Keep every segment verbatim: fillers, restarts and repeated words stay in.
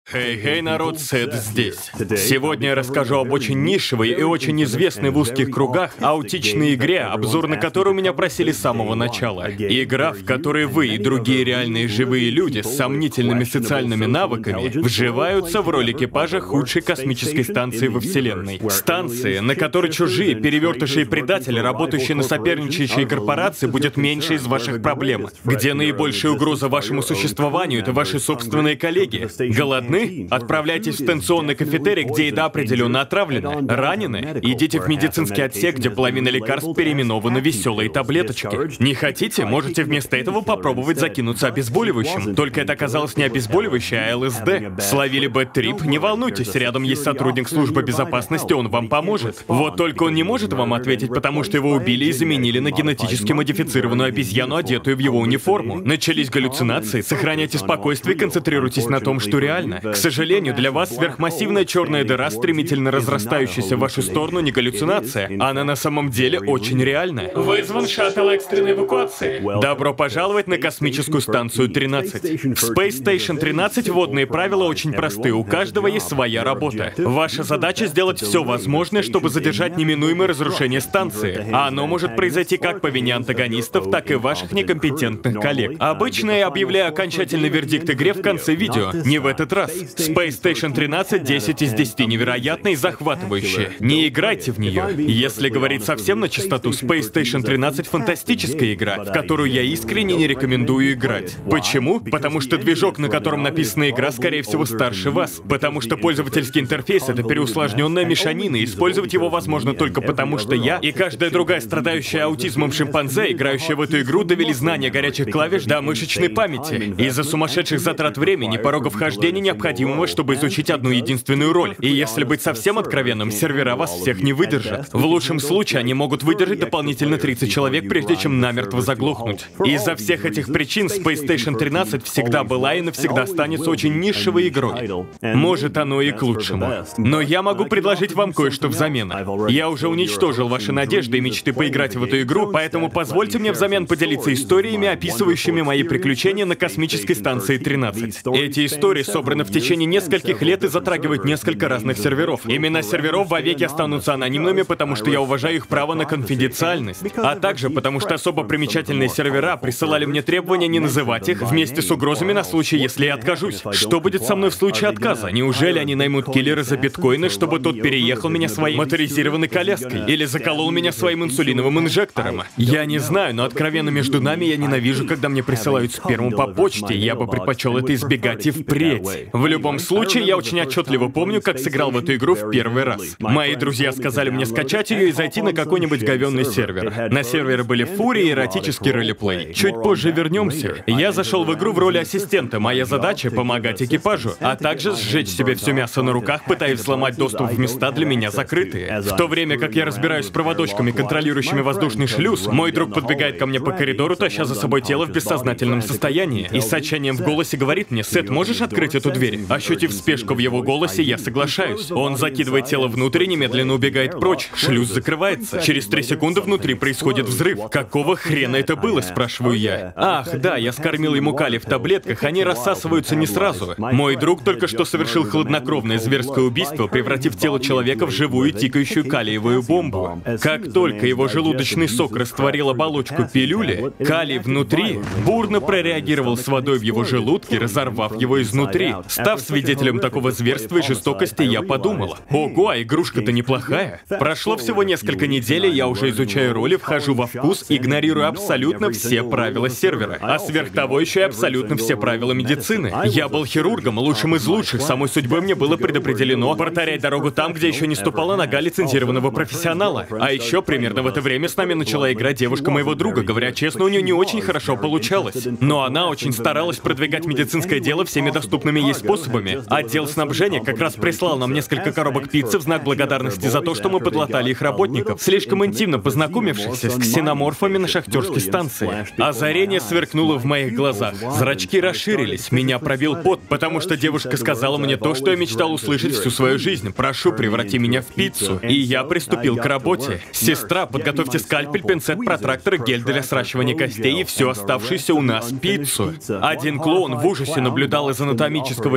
Хей-хей, народ, Сэд здесь. Сегодня я расскажу об очень нишевой и очень известной в узких кругах аутичной игре, обзор на которую меня просили с самого начала. Игра, в которой вы и другие реальные живые люди с сомнительными социальными навыками вживаются в роль экипажа худшей космической станции во Вселенной. Станции, на которой чужие, перевертыши и предатели, работающие на соперничающие корпорации, будет меньше из ваших проблем. Где наибольшая угроза вашему существованию — это ваши собственные коллеги. Голодны? Отправляйтесь в станционный кафетерий, где еда определенно отравлена. Ранены? Идите в медицинский отсек, где половина лекарств переименованы в веселые таблеточки. Не хотите? Можете вместо этого попробовать закинуться обезболивающим. Только это оказалось не обезболивающее, а ЛСД. Словили бэд-трип? Не волнуйтесь, рядом есть сотрудник службы безопасности, он вам поможет. Вот только он не может вам ответить, потому что его убили и заменили на генетически модифицированную обезьяну, одетую в его униформу. Начались галлюцинации, сохраняйте спокойствие и концентрируйтесь на том, что реально. К сожалению, для вас сверхмассивная черная дыра, стремительно разрастающаяся в вашу сторону, не галлюцинация. Она на самом деле очень реальна. Вызван шаттл экстренной эвакуации. Добро пожаловать на космическую станцию тринадцать. В Space Station тринадцать водные правила очень просты, у каждого есть своя работа. Ваша задача сделать все возможное, чтобы задержать неминуемое разрушение станции. А оно может произойти как по вине антагонистов, так и ваших некомпетентных коллег. Обычно я объявляю окончательный вердикт игре в конце видео. Не в этот раз. Space Station тринадцать десять из десяти, невероятно и захватывающе. Не играйте в нее. Если говорить совсем на чистоту, Space Station тринадцать фантастическая игра, в которую я искренне не рекомендую играть. Почему? Потому что движок, на котором написана игра, скорее всего, старше вас. Потому что пользовательский интерфейс — это переусложненная мешанина, и использовать его возможно только потому, что я и каждая другая страдающая аутизмом шимпанзе, играющая в эту игру, довели знания горячих клавиш до мышечной памяти. Из-за сумасшедших затрат времени, порога вхождения необходимого, чтобы изучить одну единственную роль. И если быть совсем откровенным, сервера вас всех не выдержат. В лучшем случае они могут выдержать дополнительно тридцать человек, прежде чем намертво заглохнуть. Из-за всех этих причин Space Station тринадцать всегда была и навсегда останется очень нишевой игрой. Может, оно и к лучшему. Но я могу предложить вам кое-что взамен. Я уже уничтожил ваши надежды и мечты поиграть в эту игру, поэтому позвольте мне взамен поделиться историями, описывающими мои приключения на космической станции тринадцать. Эти истории собраны в течение нескольких лет и затрагивают несколько разных серверов. Имена серверов вовеки останутся анонимными, потому что я уважаю их право на конфиденциальность. А также потому что особо примечательные сервера присылали мне требования не называть их, вместе с угрозами на случай, если я откажусь. Что будет со мной в случае отказа? Неужели они наймут киллера за биткоины, чтобы тот переехал меня своей моторизированной коляской? Или заколол меня своим инсулиновым инжектором? Я не знаю, но откровенно между нами я ненавижу, когда мне присылают сперму по почте, и я бы предпочел это избегать и впредь. В любом случае, я очень отчетливо помню, как сыграл в эту игру в первый раз. Мои друзья сказали мне скачать ее и зайти на какой-нибудь говенный сервер. На сервере были фурии и эротический ролеплей. Чуть позже вернемся. Я зашел в игру в роли ассистента. Моя задача — помогать экипажу, а также сжечь себе все мясо на руках, пытаясь взломать доступ в места для меня закрытые. В то время как я разбираюсь с проводочками, контролирующими воздушный шлюз, мой друг подбегает ко мне по коридору, таща за собой тело в бессознательном состоянии, и с отчаянием в голосе говорит мне: «Сет, можешь открыть эту дверь?» Ощутив спешку в его голосе, я соглашаюсь. Он закидывает тело внутрь и немедленно убегает прочь. Шлюз закрывается. Через три секунды внутри происходит взрыв. Какого хрена это было, спрашиваю я. Ах, да, я скормил ему калий в таблетках, они рассасываются не сразу. Мой друг только что совершил хладнокровное зверское убийство, превратив тело человека в живую тикающую калиевую бомбу. Как только его желудочный сок растворил оболочку пилюли, калий внутри бурно прореагировал с водой в его желудке, разорвав его изнутри. Став свидетелем такого зверства и жестокости, я подумал: ого, а игрушка-то неплохая. Прошло всего несколько недель, и я уже изучаю роли, вхожу во вкус, игнорируя абсолютно все правила сервера. А сверх того еще и абсолютно все правила медицины. Я был хирургом, лучшим из лучших, самой судьбой мне было предопределено протарять дорогу там, где еще не ступала нога лицензированного профессионала. А еще примерно в это время с нами начала играть девушка моего друга. Говоря честно, у нее не очень хорошо получалось. Но она очень старалась продвигать медицинское дело всеми доступными ей способами. Отдел снабжения как раз прислал нам несколько коробок пиццы в знак благодарности за то, что мы подлатали их работников, слишком интимно познакомившихся с ксеноморфами на шахтерской станции. Озарение сверкнуло в моих глазах. Зрачки расширились, меня пробил пот, потому что девушка сказала мне то, что я мечтал услышать всю свою жизнь. «Прошу, преврати меня в пиццу». И я приступил к работе. «Сестра, подготовьте скальпель, пинцет, протрактор, гель для сращивания костей и всю оставшуюся у нас пиццу». Один клоун в ужасе наблюдал из анатомического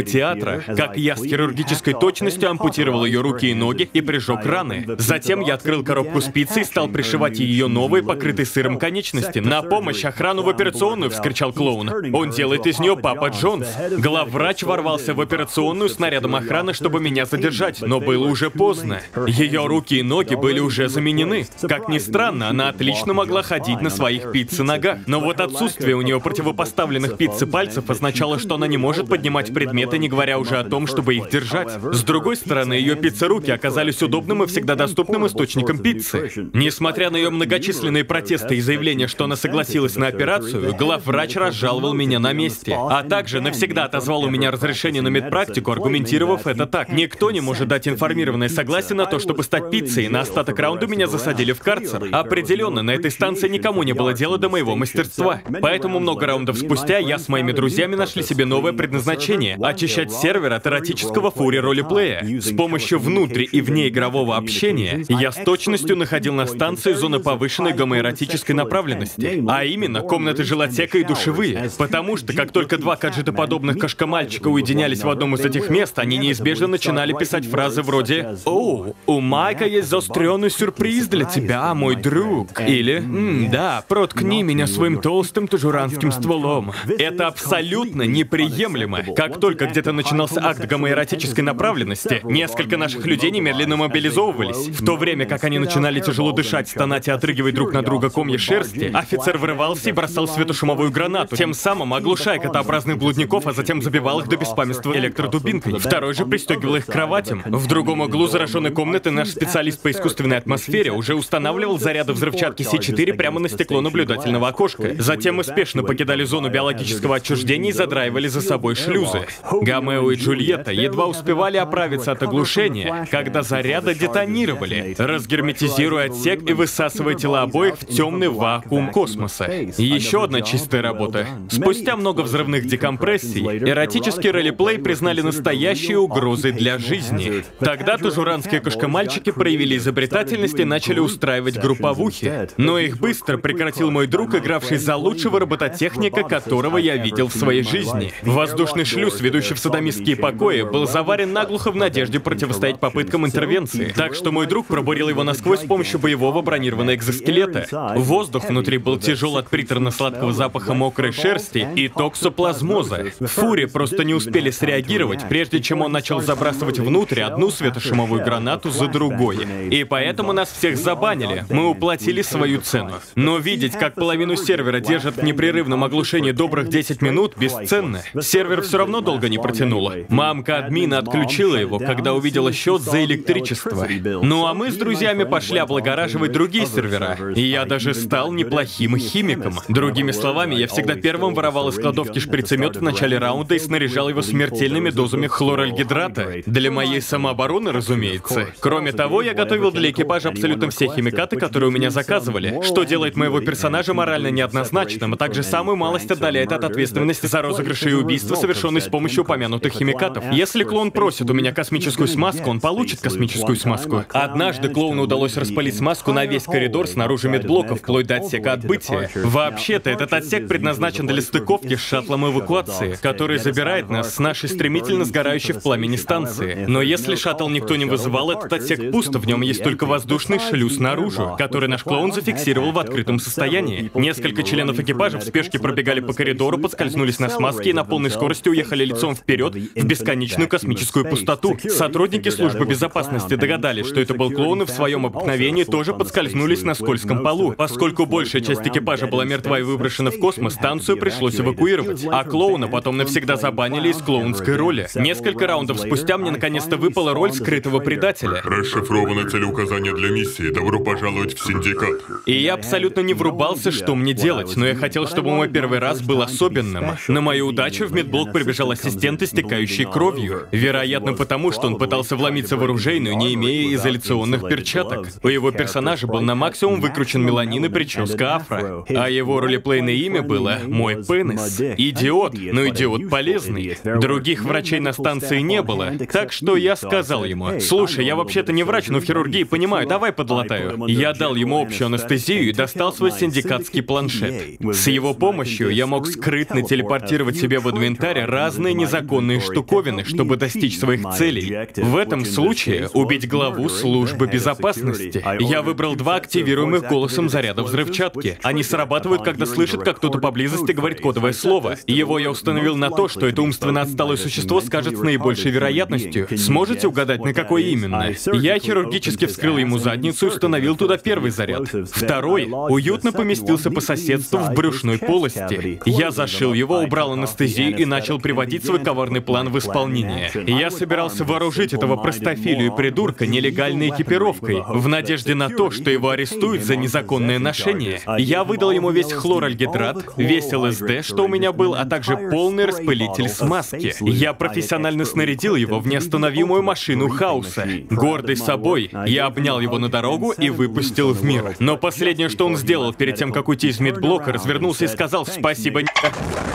драматического театра, как я с хирургической точностью ампутировал ее руки и ноги и прижег раны. Затем я открыл коробку с пиццей и стал пришивать ее новые, покрытые сыром конечности. «На помощь! Охрану в операционную!» — вскричал клоун. «Он делает из нее Папа Джонс!» Главврач ворвался в операционную с нарядом охраны, чтобы меня задержать, но было уже поздно. Ее руки и ноги были уже заменены. Как ни странно, она отлично могла ходить на своих пицце-ногах. Но вот отсутствие у нее противопоставленных пицце-пальцев означало, что она не может поднимать предметы, не говоря уже о том, чтобы их держать. С другой стороны, ее пицце-руки оказались удобным и всегда доступным источником пиццы. Несмотря на ее многочисленные протесты и заявления, что она согласилась на операцию, главврач разжаловал меня на месте, а также навсегда отозвал у меня разрешение на медпрактику, аргументировав это так: никто не может дать информированное согласие на то, чтобы стать пиццей, и на остаток раунда меня засадили в карцер. Определенно, на этой станции никому не было дела до моего мастерства. Поэтому много раундов спустя я с моими друзьями нашли себе новое предназначение — очищать сервер от эротического фури-ролеплея. С помощью внутри- и внеигрового общения я с точностью находил на станции зоны повышенной гомоэротической направленности, а именно комнаты жилотека и душевые. Потому что как только два гаджетоподобных кошка-мальчика уединялись в одном из этих мест, они неизбежно начинали писать фразы вроде «О, у Майка есть заостренный сюрприз для тебя, мой друг». Или «М, да, проткни меня своим толстым тужуранским стволом». Это абсолютно неприемлемо. Как только где-то начинался акт гомоэротической направленности, несколько наших людей немедленно мобилизовывались. В то время как они начинали тяжело дышать, стонать и отрыгивать друг на друга комья шерсти, офицер вырывался и бросал светошумовую гранату, тем самым оглушая котообразных блудников, а затем забивал их до беспамятства электродубинкой. Второй же пристегивал их к кроватям. В другом углу зараженной комнаты наш специалист по искусственной атмосфере уже устанавливал заряды взрывчатки Си четыре прямо на стекло наблюдательного окошка. Затем мы спешно покидали зону биологического отчуждения и задраивали за собой шлюзы. Гомео и Джульетта едва успевали оправиться от оглушения, когда заряды детонировали, разгерметизируя отсек и высасывая тела обоих в темный вакуум космоса. Еще одна чистая работа. Спустя много взрывных декомпрессий, эротический ролеплей признали настоящей угрозой для жизни. Тогда тужуранские кошка-мальчики проявили изобретательность и начали устраивать групповухи. Но их быстро прекратил мой друг, игравший за лучшего робототехника, которого я видел в своей жизни. Воздушный шлюз, ведущий в садомистские покои, был заварен наглухо в надежде противостоять попыткам интервенции. Так что мой друг пробурил его насквозь с помощью боевого бронированного экзоскелета. Воздух внутри был тяжел от приторно-сладкого запаха мокрой шерсти и токсоплазмоза. Фури просто не успели среагировать, прежде чем он начал забрасывать внутрь одну светошумовую гранату за другой. И поэтому нас всех забанили. Мы уплатили свою цену. Но видеть, как половину сервера держат в непрерывном оглушении добрых десять минут, бесценно. Сервер все равно долго не протянула. Мамка админа отключила его, когда увидела счет за электричество. Ну а мы с друзьями пошли облагораживать другие сервера. И я даже стал неплохим химиком. Другими словами, я всегда первым воровал из кладовки шприцемет в начале раунда и снаряжал его смертельными дозами хлоральгидрата. Для моей самообороны, разумеется. Кроме того, я готовил для экипажа абсолютно все химикаты, которые у меня заказывали, что делает моего персонажа морально неоднозначным, а также самую малость отдаляет от ответственности за розыгрыши и убийства, совершенные с помощью упомянутых химикатов. Если клоун просит у меня космическую смазку, он получит космическую смазку. Однажды клоуну удалось распылить смазку на весь коридор снаружи медблока, вплоть до отсека отбытия. Вообще-то, этот отсек предназначен для стыковки с шаттлом эвакуации, который забирает нас с нашей стремительно сгорающей в пламени станции. Но если шаттл никто не вызывал, этот отсек пусто, в нем есть только воздушный шлюз наружу, который наш клоун зафиксировал в открытом состоянии. Несколько членов экипажа в спешке пробегали по коридору, подскользнулись на смазке и на полной скорости уехали лицом вперед в бесконечную космическую пустоту. Сотрудники службы безопасности догадались, что это был клоун, и в своем обыкновении тоже подскользнулись на скользком полу. Поскольку большая часть экипажа была мертва и выброшена в космос, станцию пришлось эвакуировать. А клоуна потом навсегда забанили из клоунской роли. Несколько раундов спустя мне наконец-то выпала роль скрытого предателя. Расшифровано целеуказание для миссии. Добро пожаловать в синдикат. И я абсолютно не врубался, что мне делать, но я хотел, чтобы мой первый раз был особенным. На мою удачу в медблок прибежал ассистент, истекающий кровью. Вероятно, потому что он пытался вломиться в оружейную, не имея изоляционных перчаток. У его персонажа был на максимум выкручен меланин и прическа афро. А его ролеплейное имя было «Мой пенис». Идиот, но идиот полезный. Других врачей на станции не было, так что я сказал ему: «Слушай, я вообще-то не врач, но в хирургии понимаю, давай подлатаю». Я дал ему общую анестезию и достал свой синдикатский планшет. С его помощью я мог скрытно телепортировать себе в инвентарь разные независимые незаконные штуковины, чтобы достичь своих целей. В этом случае убить главу службы безопасности. Я выбрал два активируемых голосом заряда взрывчатки. Они срабатывают, когда слышат, как кто-то поблизости говорит кодовое слово. Его я установил на то, что это умственно отсталое существо скажет с наибольшей вероятностью. Сможете угадать, на какой именно? Я хирургически вскрыл ему задницу и установил туда первый заряд. Второй уютно поместился по соседству в брюшной полости. Я зашил его, убрал анестезию и начал приводить свой коварный план в исполнение. Я собирался вооружить этого простофилю и придурка нелегальной экипировкой, в надежде на то, что его арестуют за незаконное ношение. Я выдал ему весь хлоральгидрат, весь ЛСД, что у меня был, а также полный распылитель смазки. Я профессионально снарядил его в неостановимую машину хаоса. Гордый собой, я обнял его на дорогу и выпустил в мир. Но последнее, что он сделал перед тем, как уйти из медблока, развернулся и сказал «Спасибо, н***а».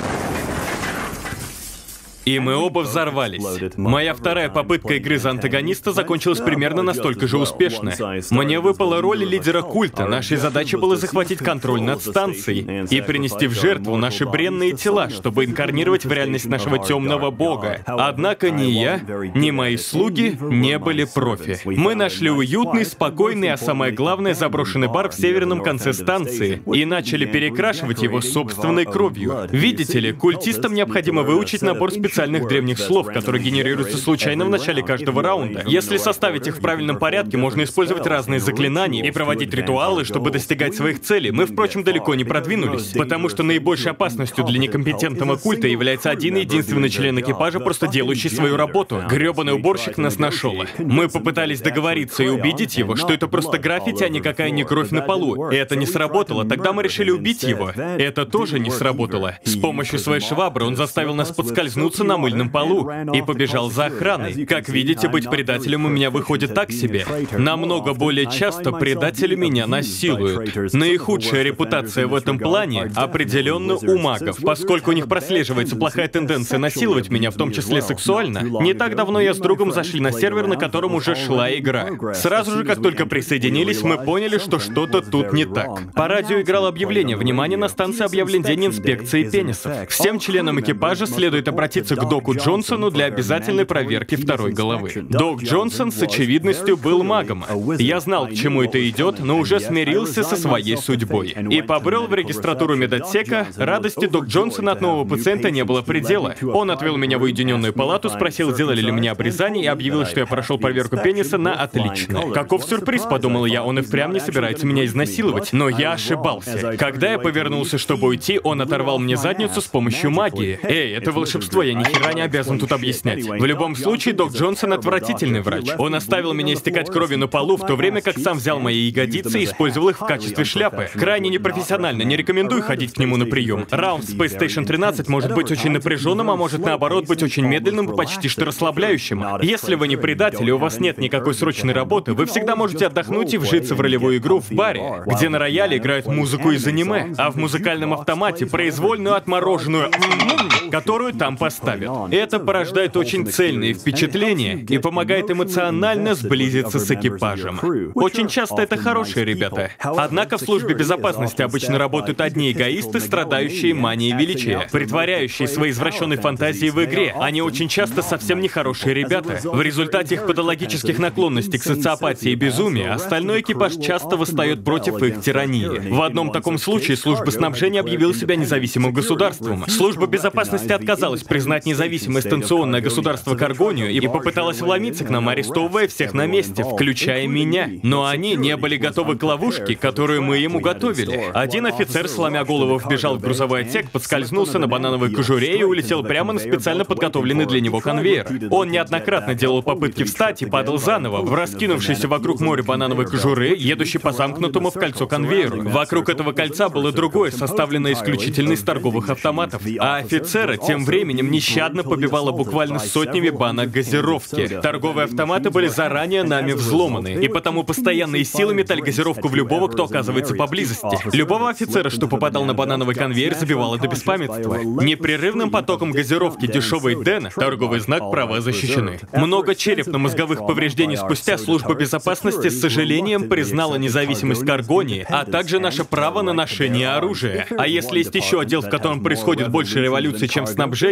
И мы оба взорвались. Моя вторая попытка игры за антагониста закончилась примерно настолько же успешно. Мне выпала роль лидера культа. Нашей задачей было захватить контроль над станцией и принести в жертву наши бренные тела, чтобы инкарнировать в реальность нашего темного бога. Однако ни я, ни мои слуги не были профи. Мы нашли уютный, спокойный, а самое главное, заброшенный бар в северном конце станции и начали перекрашивать его собственной кровью. Видите ли, культистам необходимо выучить набор специальных специальных древних слов, которые генерируются случайно в начале каждого раунда. Если составить их в правильном порядке, можно использовать разные заклинания и проводить ритуалы, чтобы достигать своих целей. Мы, впрочем, далеко не продвинулись, потому что наибольшей опасностью для некомпетентного культа является один и единственный член экипажа, просто делающий свою работу. Грёбаный уборщик нас нашел. Мы попытались договориться и убедить его, что это просто граффити, а никакая не кровь на полу. И это не сработало. Тогда мы решили убить его. Это тоже не сработало. С помощью своей швабры он заставил нас подскользнуться на мыльном полу и побежал за охраной. Как видите, быть предателем у меня выходит так себе. Намного более часто предатели меня насилуют. Наихудшая репутация в этом плане определенно у магов, поскольку у них прослеживается плохая тенденция насиловать меня, в том числе сексуально. Не так давно я с другом зашли на сервер, на котором уже шла игра. Сразу же, как только присоединились, мы поняли, что что-то тут не так. По радио играло объявление: внимание, на станции объявлен день инспекции пенисов. Всем членам экипажа следует обратиться к Доку Джонсону для обязательной проверки второй головы. Док Джонсон с очевидностью был магом. Я знал, к чему это идет, но уже смирился со своей судьбой. И побрел в регистратуру медотсека. Радости Док Джонсона от нового пациента не было предела. Он отвел меня в уединенную палату, спросил, сделали ли мне обрезание, и объявил, что я прошел проверку пениса на отлично. Каков сюрприз, подумал я, он и впрямь не собирается меня изнасиловать. Но я ошибался. Когда я повернулся, чтобы уйти, он оторвал мне задницу с помощью магии. Эй, это волшебство, я ни хера не обязан тут объяснять. В любом случае, Док Джонсон отвратительный врач. Он оставил меня истекать кровью на полу, в то время как сам взял мои ягодицы и использовал их в качестве шляпы. Крайне непрофессионально, не рекомендую ходить к нему на прием. Раунд в Space Station тринадцать может быть очень напряженным, а может наоборот быть очень медленным и почти что расслабляющим. Если вы не предатель и у вас нет никакой срочной работы, вы всегда можете отдохнуть и вжиться в ролевую игру в баре, где на рояле играют музыку из аниме, а в музыкальном автомате произвольную отмороженную которую там поставят. Это порождает очень цельные впечатления и помогает эмоционально сблизиться с экипажем. Очень часто это хорошие ребята. Однако в службе безопасности обычно работают одни эгоисты, страдающие манией величия, притворяющие свои извращенные фантазии в игре. Они очень часто совсем нехорошие ребята. В результате их патологических наклонностей к социопатии и безумию остальной экипаж часто восстает против их тирании. В одном таком случае служба снабжения объявила себя независимым государством. Служба безопасности отказалась признать независимое станционное государство Каргонию и попыталась вломиться к нам, арестовывая всех на месте, включая меня. Но они не были готовы к ловушке, которую мы ему готовили. Один офицер, сломя голову, вбежал в грузовой отсек, подскользнулся на банановой кожуре и улетел прямо на специально подготовленный для него конвейер. Он неоднократно делал попытки встать и падал заново, в раскинувшейся вокруг моря банановой кожуры, едущей по замкнутому в кольцо конвейеру. Вокруг этого кольца было другое, составленное исключительно из торговых автоматов. А офицера тем временем нещадно побивало буквально сотнями банок газировки. Торговые автоматы были заранее нами взломаны, и потому постоянные силы метали газировку в любого, кто оказывается поблизости. Любого офицера, что попадал на банановый конвейер, забивало до беспамятства. Непрерывным потоком газировки дешевый Дэн, торговый знак, права защищены. Много черепно-мозговых повреждений спустя служба безопасности с сожалением признала независимость Каргонии, а также наше право на ношение оружия. А если есть еще отдел, в котором происходит больше революций, чем в снабжении, это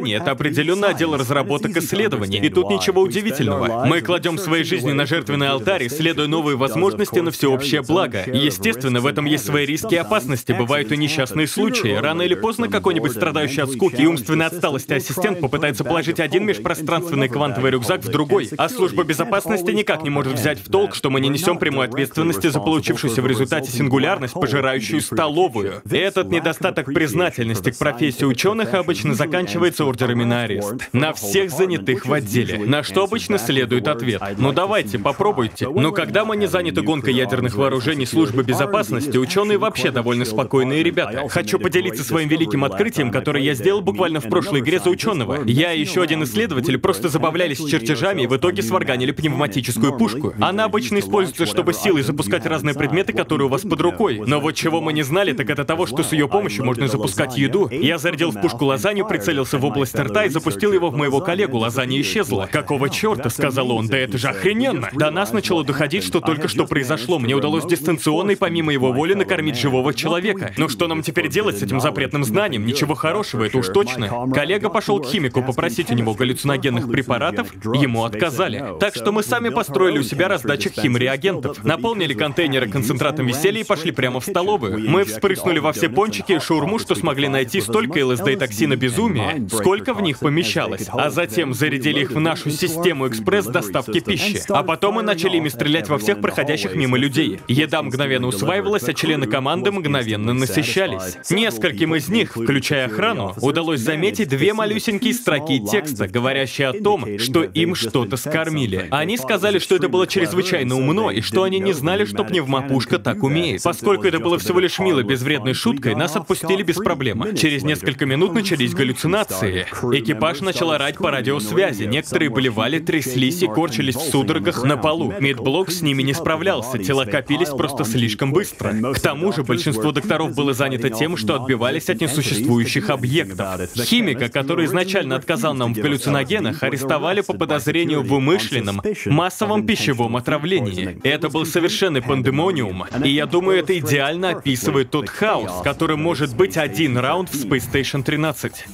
определенно отдел разработок исследований, и тут ничего удивительного. Мы кладем свои жизни на жертвенный алтарь, исследуя новые возможности на всеобщее благо. Естественно, в этом есть свои риски и опасности, бывают и несчастные случаи. Рано или поздно какой-нибудь страдающий от скуки и умственной отсталости ассистент попытается положить один межпространственный квантовый рюкзак в другой, а служба безопасности никак не может взять в толк, что мы не несем прямой ответственности за получившуюся в результате сингулярность, пожирающую столовую. Этот недостаток признательности к профессии ученых обычно заканчивается ордерами на арест. На всех занятых в отделе. На что обычно следует ответ: ну давайте, попробуйте. Но когда мы не заняты гонкой ядерных вооружений службы безопасности, ученые вообще довольно спокойные ребята. Хочу поделиться своим великим открытием, которое я сделал буквально в прошлой игре за ученого. Я и еще один исследователь просто забавлялись с чертежами и в итоге сварганили пневматическую пушку. Она обычно используется, чтобы силой запускать разные предметы, которые у вас под рукой. Но вот чего мы не знали, так это того, что с ее помощью можно запускать еду. Я зарядил в пушку лазанью, прицелился в область рта и запустил его в моего коллегу. Лазанья исчезла. «Какого черта?» — сказал он. «Да это же охрененно!» До нас начало доходить, что только что произошло. Мне удалось дистанционно и помимо его воли накормить живого человека. Но что нам теперь делать с этим запретным знанием? Ничего хорошего, это уж точно. Коллега пошел к химику попросить у него галлюциногенных препаратов, ему отказали. Так что мы сами построили у себя раздатчик химреагентов. Наполнили контейнеры концентратом веселья и пошли прямо в столовую. Мы вспрыснули во все пончики и шаурму, что смогли найти, столько ЛСД и токсина безумия, сколько в них помещалось. А затем зарядили их в нашу систему экспресс-доставки пищи. А потом мы начали ими стрелять во всех проходящих мимо людей. Еда мгновенно усваивалась, а члены команды мгновенно насыщались. Нескольким из них, включая охрану, удалось заметить две малюсенькие строки текста, говорящие о том, что им что-то скормили. Они сказали, что это было чрезвычайно умно, и что они не знали, что пневмопушка так умеет. Поскольку это было всего лишь милой, безвредной шуткой, нас отпустили без проблем. Через несколько минут начались галлюцинации. Экипаж начал орать по радиосвязи. Некоторые болевали, тряслись и корчились в судорогах на полу. Медблок с ними не справлялся, тела копились просто слишком быстро. К тому же большинство докторов было занято тем, что отбивались от несуществующих объектов. Химика, который изначально отказал нам в галлюциногенах, арестовали по подозрению в умышленном, массовом пищевом отравлении. Это был совершенный пандемониум, и я думаю, это идеально описывает тот хаос, которым может быть один раунд в Space Station тринадцать.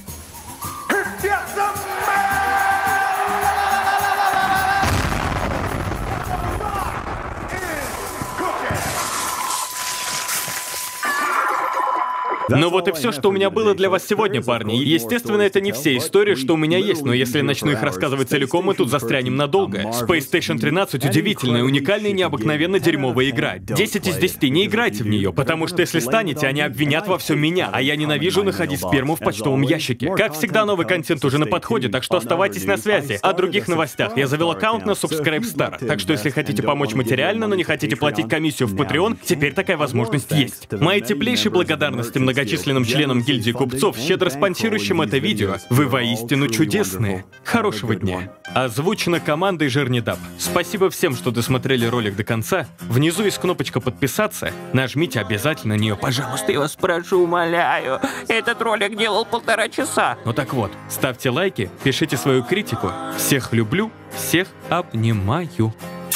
Ну вот и все, что у меня было для вас сегодня, парни. Естественно, это не все истории, что у меня есть, но если я начну их рассказывать целиком, мы тут застрянем надолго. Space Station тринадцать — удивительная, уникальная и необыкновенно дерьмовая игра. десять из десяти, не играйте в нее, потому что если станете, они обвинят во всем меня, а я ненавижу находить сперму в почтовом ящике. Как всегда, новый контент уже на подходе, так что оставайтесь на связи. О других новостях. Я завел аккаунт на Subscribestar, так что если хотите помочь материально, но не хотите платить комиссию в Patreon, теперь такая возможность есть. Мои теплейшие благодарности многочисленным многочисленным членам гильдии купцов, щедро спонсирующим это видео. Вы воистину чудесные. Хорошего дня. Озвучено командой Жирнидап. Спасибо всем, что досмотрели ролик до конца. Внизу есть кнопочка подписаться. Нажмите обязательно на нее, пожалуйста, я вас прошу, умоляю. Этот ролик делал полтора часа. Ну так вот, ставьте лайки, пишите свою критику. Всех люблю, всех обнимаю.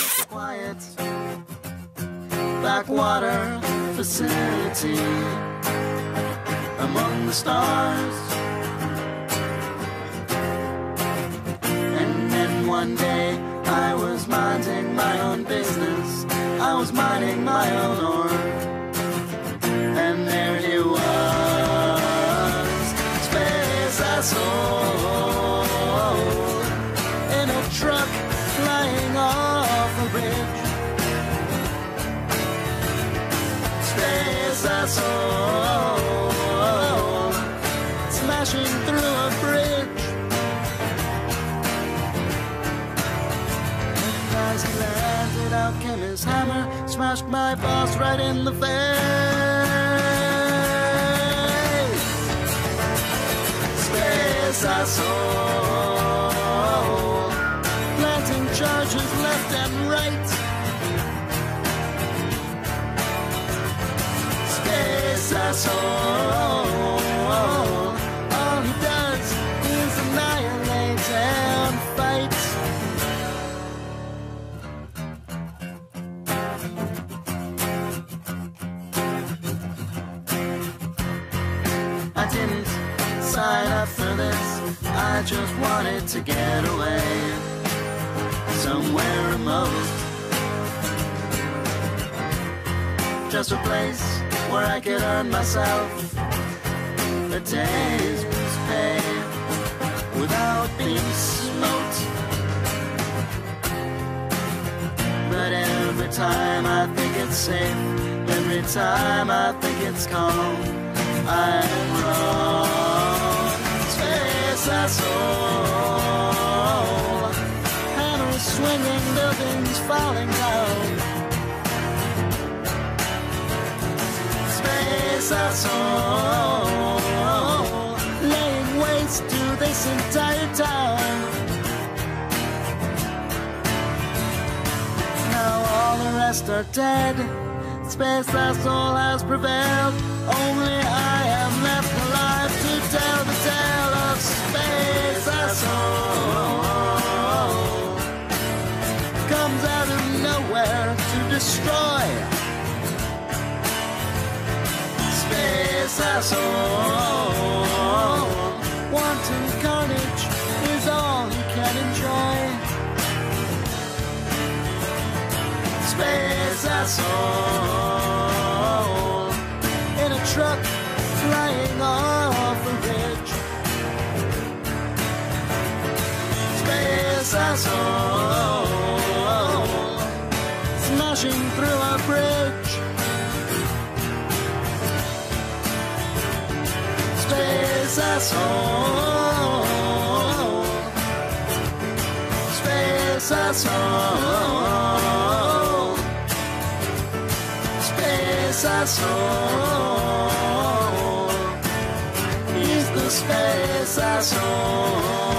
Among the stars. And then one day I was minding my own business. I was minding my own org. And there he was, space I sold, in a truck flying off a bridge. Space I sold, smashing through a bridge. And as he landed, out came his hammer, smashed my boss right in the face. Space I sold, planting charges left and right. Space I sold, all he does is annihilate and fight. I didn't sign up for this. I I just wanted to get away somewhere remote. Just a place where I could earn myself a day's pay without being smote. But every time I think it's safe, every time I think it's calm, I'm wrong. Space I soul, hammers swinging, buildings falling down. Space I soul, laying waste to this entire town. Now all the rest are dead. Space our soul has prevailed. Only I am left alive to tell the tale of space our soul comes out of nowhere to destroy. Space our soul, wanton carnage is all he can enjoy. Space our soul in a truck flying off a ridge. Space our soul smashing through a bridge. Space our soul, space our soul, space our soul, he's the space our soul.